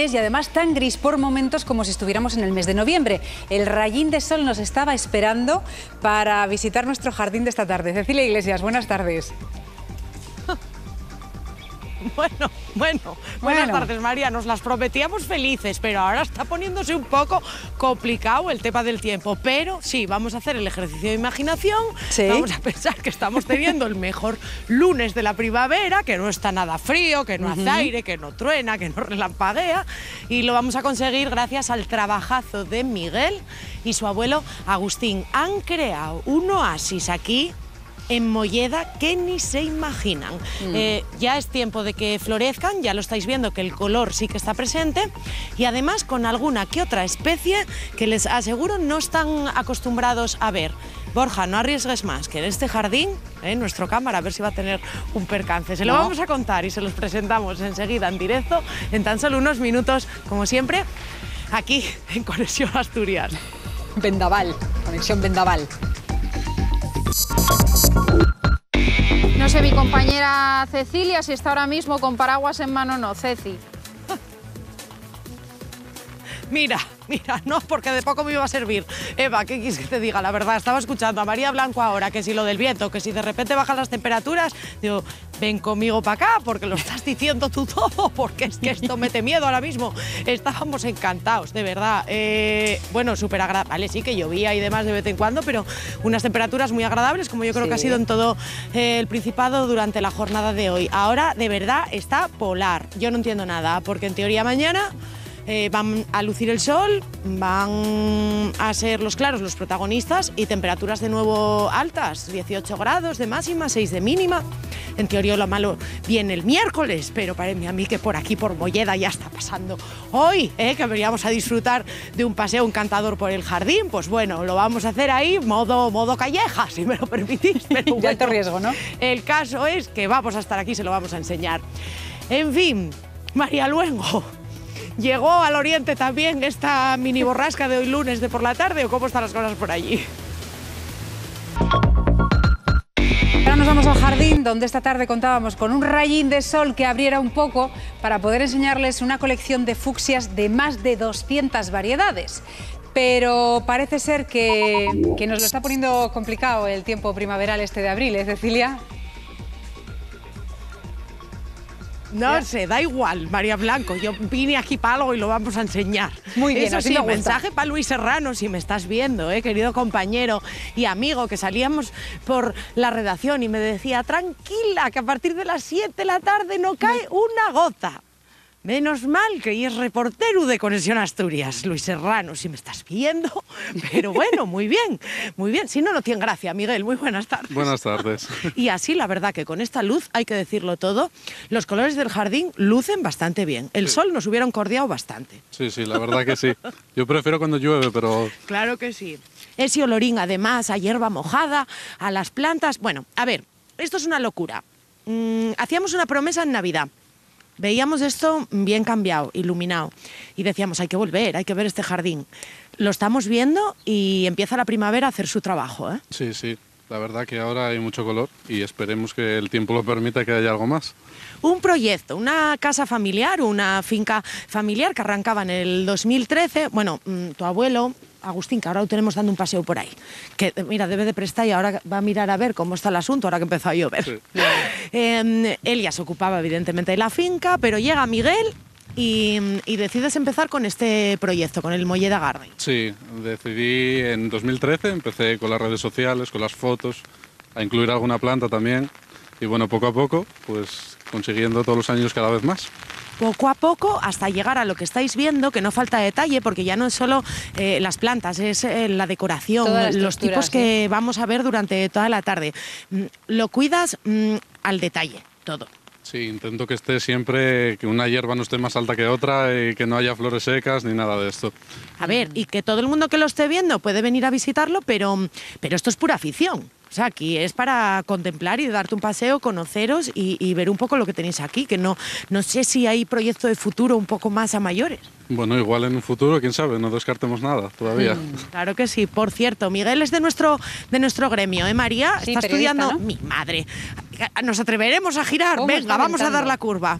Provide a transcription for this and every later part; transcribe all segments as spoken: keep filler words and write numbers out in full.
mes y además tan gris por momentos como si estuviéramos en el mes de noviembre. El rayín de sol nos estaba esperando para visitar nuestro jardín de esta tarde. Cecilia Iglesias, buenas tardes. Bueno, bueno, buenas bueno. tardes, María. Nos las prometíamos felices, pero ahora está poniéndose un poco complicado el tema del tiempo. Pero sí, vamos a hacer el ejercicio de imaginación. ¿Sí? Vamos a pensar que estamos teniendo el mejor lunes de la primavera, que no está nada frío, que no uh-huh. hace aire, que no truena, que no relampaguea. Y lo vamos a conseguir gracias al trabajazo de Miguel y su abuelo Agustín. Han creado un oasis aquí en Molleda que ni se imaginan. Mm. Eh, ya es tiempo de que florezcan, ya lo estáis viendo que el color sí que está presente y además con alguna que otra especie que les aseguro no están acostumbrados a ver. Borja, no arriesgues más, que en este jardín, eh, nuestro cámara, a ver si va a tener un percance. Se lo no. vamos a contar y se los presentamos enseguida en directo, en tan solo unos minutos, como siempre, aquí en Conexión Asturias. Vendaval, Conexión Vendaval. No sé mi compañera Cecilia si está ahora mismo con paraguas en mano o no. Ceci. Mira, mira, no, porque de poco me iba a servir. Eva, ¿qué quieres que te diga? La verdad, estaba escuchando a María Blanco ahora, que si lo del viento, que si de repente bajan las temperaturas, digo, ven conmigo para acá, porque lo estás diciendo tú todo, porque es que esto mete miedo ahora mismo. Estábamos encantados, de verdad. Eh, bueno, súper agradable. Vale, sí que llovía y demás de vez en cuando, pero unas temperaturas muy agradables, como yo creo sí. que ha sido en todo eh, el Principado durante la jornada de hoy. Ahora, de verdad, está polar. Yo no entiendo nada, porque en teoría mañana Eh, van a lucir el sol, van a ser los claros los protagonistas y temperaturas de nuevo altas, dieciocho grados de máxima, seis de mínima. En teoría lo malo viene el miércoles, pero parece a mí que por aquí, por Molleda, ya está pasando hoy, ¿eh? que veníamos a disfrutar de un paseo encantador por el jardín. Pues bueno, lo vamos a hacer ahí, modo, modo calleja, si me lo permitís. Pero bueno, de alto riesgo, ¿no? El caso es que vamos a estar aquí, se lo vamos a enseñar. En fin, María Luengo, ¿llegó al oriente también esta mini borrasca de hoy lunes de por la tarde o cómo están las cosas por allí? Ahora nos vamos al jardín, donde esta tarde contábamos con un rayín de sol que abriera un poco para poder enseñarles una colección de fucsias de más de doscientas variedades. Pero parece ser que, que nos lo está poniendo complicado el tiempo primaveral este de abril, ¿eh, Cecilia? No sé, da igual, María Blanco, yo vine aquí para algo y lo vamos a enseñar. Muy bien, eso así sí, me gusta. Mensaje para Luis Serrano, si me estás viendo, eh, querido compañero y amigo, que salíamos por la redacción y me decía, tranquila, que a partir de las siete de la tarde no cae una gota. Menos mal que es reportero de Conexión Asturias, Luis Serrano, si me estás viendo. Pero bueno, muy bien, muy bien. Si no, no tiene gracia, Miguel. Muy buenas tardes. Buenas tardes. Y así, la verdad, que con esta luz, hay que decirlo todo, los colores del jardín lucen bastante bien. El sí. sol nos hubiera encordiado bastante. Sí, sí, la verdad que sí. Yo prefiero cuando llueve, pero... Claro que sí. Ese olorín, además, a hierba mojada, a las plantas... Bueno, a ver, esto es una locura. Mm, hacíamos una promesa en Navidad. Veíamos esto bien cambiado, iluminado, y decíamos, hay que volver, hay que ver este jardín. Lo estamos viendo y empieza la primavera a hacer su trabajo, ¿eh? Sí, sí, la verdad que ahora hay mucho color y esperemos que el tiempo lo permita, que haya algo más. Un proyecto, una casa familiar, una finca familiar que arrancaba en el dos mil trece. Bueno, tu abuelo, Agustín, que ahora lo tenemos dando un paseo por ahí, que mira, debe de prestar y ahora va a mirar a ver cómo está el asunto, ahora que empezó a llover. Sí. Eh, él ya se ocupaba evidentemente de la finca, pero llega Miguel y, y decides empezar con este proyecto, con el Molleda Garden. Sí, decidí en dos mil trece, empecé con las redes sociales, con las fotos, a incluir alguna planta también, y bueno, poco a poco, pues consiguiendo todos los años cada vez más. Poco a poco hasta llegar a lo que estáis viendo, que no falta detalle, porque ya no es solo eh, las plantas, es eh, la decoración, los tipos que ¿sí? vamos a ver durante toda la tarde. Mm, lo cuidas mm, al detalle, todo. Sí, intento que esté siempre, que una hierba no esté más alta que otra y que no haya flores secas ni nada de esto. A ver, y que todo el mundo que lo esté viendo puede venir a visitarlo, pero, pero esto es pura afición. O sea, aquí es para contemplar y darte un paseo, conoceros y, y ver un poco lo que tenéis aquí, que no, no sé si hay proyecto de futuro un poco más a mayores. Bueno, igual en un futuro, quién sabe, no descartemos nada todavía. Mm, claro que sí. Por cierto, Miguel es de nuestro, de nuestro gremio, ¿eh, María? Sí, está estudiando... ¿no? Mi madre. ¿Nos atreveremos a girar? ¿Cómo Venga, vamos inventando? a dar la curva.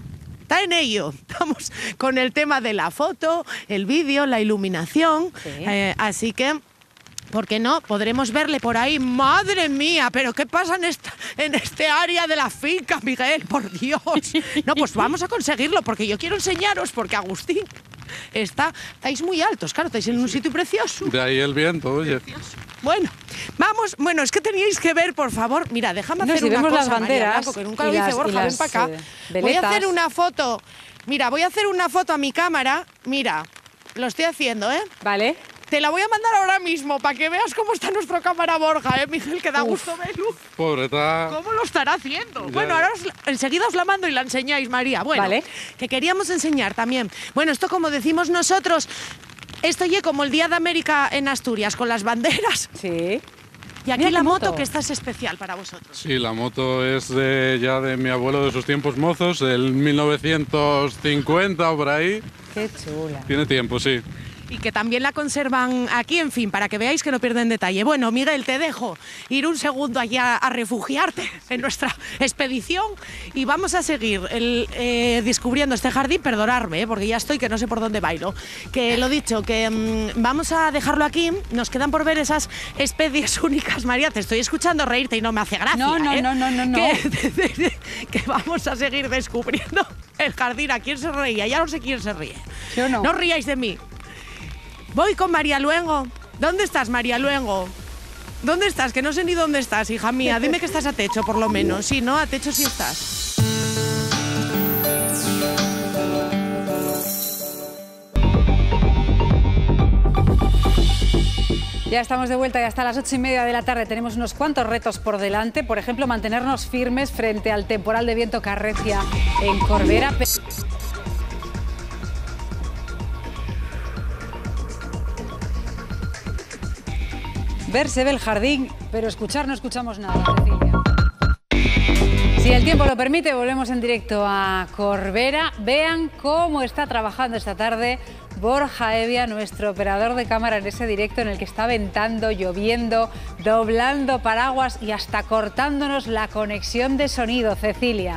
está en ello. Estamos con el tema de la foto, el vídeo, la iluminación. Sí. Eh, así que... ¿por qué no? Podremos verle por ahí. ¡Madre mía! ¿Pero qué pasa en, esta, en este área de la finca, Miguel? ¡Por Dios! No, pues vamos a conseguirlo, porque yo quiero enseñaros, porque Agustín está... Estáis muy altos, claro, estáis en un sitio precioso. De ahí el viento, oye. Bueno, vamos... Bueno, es que teníais que ver, por favor... Mira, déjame No, hacer si una vemos cosa, las banderas María Blanco, que nunca y lo dice las- y Borja, ven las, para acá. eh, Voy a veletas. hacer una foto... Mira, voy a hacer una foto a mi cámara. Mira, lo estoy haciendo, ¿eh? Vale. Te la voy a mandar ahora mismo para que veas cómo está nuestro cámara Borja, ¿eh, Miguel? Que da gusto verlo. Pobre, está... ¿Cómo lo estará haciendo? Ya. Bueno, ahora os la- enseguida os la mando y la enseñáis, María. Bueno, Vale. que queríamos enseñar también. Bueno, esto como decimos nosotros, esto ye como el Día de América en Asturias, con las banderas. Sí. Y aquí Mira la qué moto, moto. que esta es especial para vosotros. Sí, la moto es de, ya de mi abuelo de sus tiempos mozos, del mil novecientos cincuenta o por ahí. Qué chula. Tiene tiempo, sí. Y que también la conservan aquí, en fin, para que veáis que no pierden detalle. Bueno, Miguel, te dejo ir un segundo allá a refugiarte en nuestra expedición y vamos a seguir el, eh, descubriendo este jardín. Perdonadme, eh, porque ya estoy que no sé por dónde bailo. Que lo dicho, que mm, vamos a dejarlo aquí. Nos quedan por ver esas especies únicas. María, te estoy escuchando reírte y no me hace gracia. No, no, ¿eh? no, no, no, no. Que, que vamos a seguir descubriendo el jardín. ¿A quién se reía? Ya no sé quién se ríe. Yo no. No os ríais de mí. Voy con María Luengo. ¿Dónde estás, María Luengo? ¿Dónde estás? Que no sé ni dónde estás, hija mía. Dime que estás a techo, por lo menos. Sí, ¿no? A techo sí estás. Ya estamos de vuelta y hasta las ocho y media de la tarde tenemos unos cuantos retos por delante. Por ejemplo, mantenernos firmes frente al temporal de viento que arrecia en Corbera. Ver se ve el jardín, pero escuchar no escuchamos nada, Cecilia. Si el tiempo lo permite, volvemos en directo a Corbera. Vean cómo está trabajando esta tarde Borja Evia, nuestro operador de cámara, en ese directo en el que está ventando, lloviendo, doblando paraguas y hasta cortándonos la conexión de sonido, Cecilia.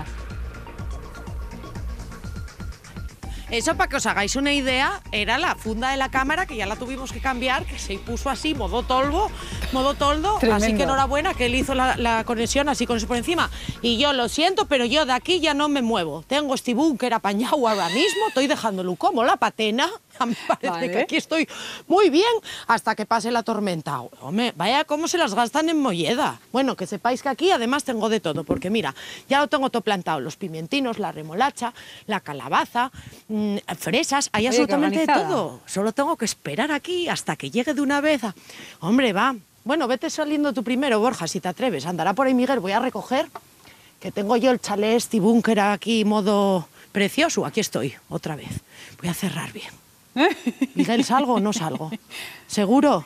Eso, para que os hagáis una idea, era la funda de la cámara, que ya la tuvimos que cambiar, que se puso así, modo tolvo, modo toldo. Tremendo. Así que enhorabuena, que él hizo la, la conexión así con eso por encima. Y yo lo siento, pero yo de aquí ya no me muevo. Tengo este búnker apañado ahora mismo, estoy dejándolo como la patena. A mí me parece Vale. que aquí estoy muy bien hasta que pase la tormenta. Hombre, vaya cómo se las gastan en Molleda. Bueno, que sepáis que aquí además tengo de todo, porque mira, ya lo tengo todo plantado, los pimientinos, la remolacha, la calabaza, mmm, fresas, hay Oye, absolutamente qué de organizada. todo. Solo tengo que esperar aquí hasta que llegue de una vez. a- Hombre, va. Bueno, vete saliendo tú primero, Borja, si te atreves. Andará por ahí Miguel, voy a recoger, que tengo yo el chalet, este búnker aquí, modo precioso. Aquí estoy, otra vez. Voy a cerrar bien. Miguel, ¿salgo o no salgo? ¿Seguro?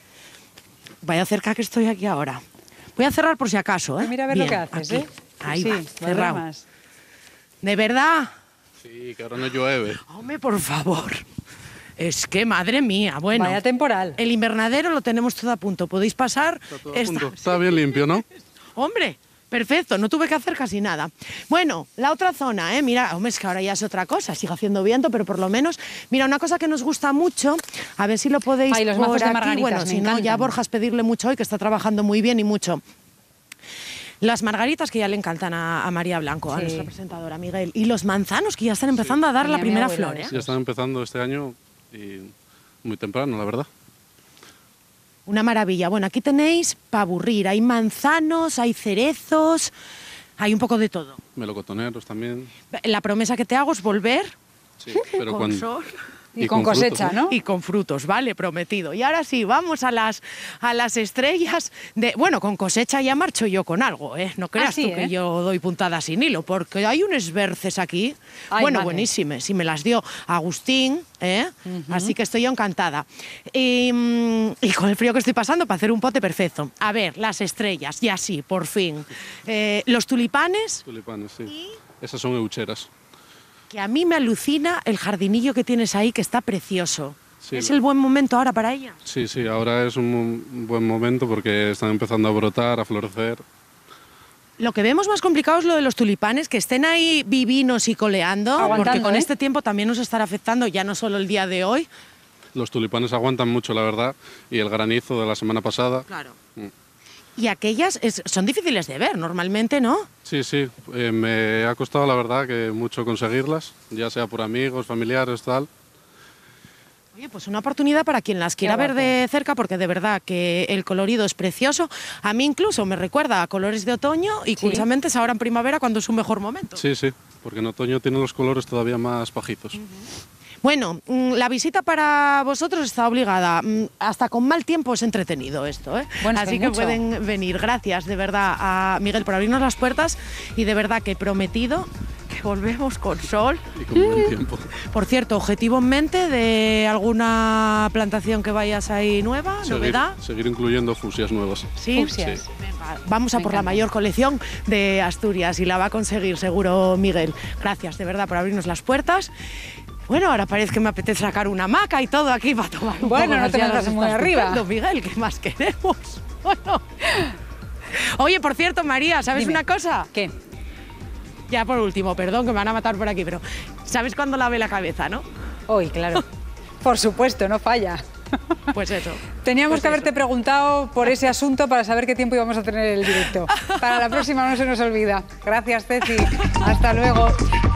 Vaya cerca que estoy aquí ahora. Voy a cerrar por si acaso, ¿eh? Mira a ver Bien, lo que haces, aquí. ¿eh? Ahí Sí, va, valdrá cerrado. más. ¿De verdad? Sí, que ahora no llueve. Hombre, por favor. Es que, madre mía, bueno. Vaya temporal. El invernadero lo tenemos todo a punto. ¿Podéis pasar? Está todo a Esta- punto. Está bien limpio, ¿no? Hombre, perfecto, no tuve que hacer casi nada. Bueno, la otra zona, ¿eh? Mira, hombre, es que ahora ya es otra cosa, sigue haciendo viento, pero por lo menos, mira, una cosa que nos gusta mucho, a ver si lo podéis Ay, los por mazos de aquí. margaritas, Bueno, me si no, ya encantan. Borja, es pedirle mucho hoy, que está trabajando muy bien y mucho. Las margaritas que ya le encantan a, a María Blanco, a Sí. nuestra presentadora Miguel. Y los manzanos que ya están empezando a dar Ay, la a mi primera abuela flor, ¿eh? eso. Ya están empezando este año y muy temprano, la verdad. Una maravilla. Bueno, aquí tenéis para aburrir. Hay manzanos, hay cerezos, hay un poco de todo. Melocotoneros también. La promesa que te hago es volver Sí, pero con cuando... sol Y, con, cosecha, frutos, ¿no? y con frutos, vale, prometido. Y ahora sí, vamos a las, a las estrellas de... Bueno, con cosecha ya marcho yo con algo, ¿eh? No creas sí, tú ¿eh? que yo doy puntadas sin hilo, porque hay unos berces aquí, Ay, bueno, madre. buenísimas, y me las dio Agustín, ¿eh? Así que estoy yo encantada. Y, mm, y con el frío que estoy pasando, para hacer un pote perfecto. A ver, las estrellas, ya sí, por fin. Eh, los tulipanes, Tulipanes, sí. Esas son eucheras. que a mí me alucina el jardinillo que tienes ahí, que está precioso. Sí, ¿Es lo- el buen momento ahora para ella? Sí, sí, ahora es un buen momento porque están empezando a brotar, a florecer. Lo que vemos más complicado es lo de los tulipanes, que estén ahí vivinos y coleando, Aguantando, porque con ¿eh? este tiempo también nos estará afectando, ya no solo el día de hoy. Los tulipanes aguantan mucho, la verdad, y el granizo de la semana pasada. Claro. Mm. Y aquellas es- son difíciles de ver, normalmente, ¿no? Sí, sí, eh, me ha costado la verdad que mucho conseguirlas, ya sea por amigos, familiares, tal. Oye, pues una oportunidad para quien las quiera ver de cerca, porque de verdad que el colorido es precioso. A mí incluso me recuerda a colores de otoño y curiosamente es ahora en primavera cuando es un mejor momento. Sí, sí, porque en otoño tienen los colores todavía más pajizos. Bueno, mm, la visita para vosotros está obligada. Mm, Hasta con mal tiempo es entretenido esto, ¿eh? Bueno, es que Así que mucho. pueden venir. Gracias, de verdad, a Miguel por abrirnos las puertas y de verdad que he prometido que volvemos con sol. Y con buen tiempo. Por cierto, objetivo en mente de alguna plantación que vayas ahí nueva, novedad. Seguir, seguir incluyendo fusias nuevas. Sí, Fucsias. Sí. Venga, vamos a Me por la encanta. mayor colección de Asturias y la va a conseguir seguro Miguel. Gracias de verdad por abrirnos las puertas. Bueno, ahora parece que me apetece sacar una hamaca y todo aquí para tomar un Bueno, poco. no las te ya las metas muy estás arriba. tocando, Miguel, ¿qué más queremos? Bueno. Oye, por cierto, María, ¿sabes Dime. una cosa? ¿Qué? Ya por último, perdón, que me van a matar por aquí, pero ¿sabes cuándo lave la cabeza, no? Hoy, claro. Por supuesto, no falla. Pues eso. Teníamos Pues que haberte eso. preguntado por ese asunto para saber qué tiempo íbamos a tener el directo. Para la próxima no se nos olvida. Gracias, Ceci. Hasta luego.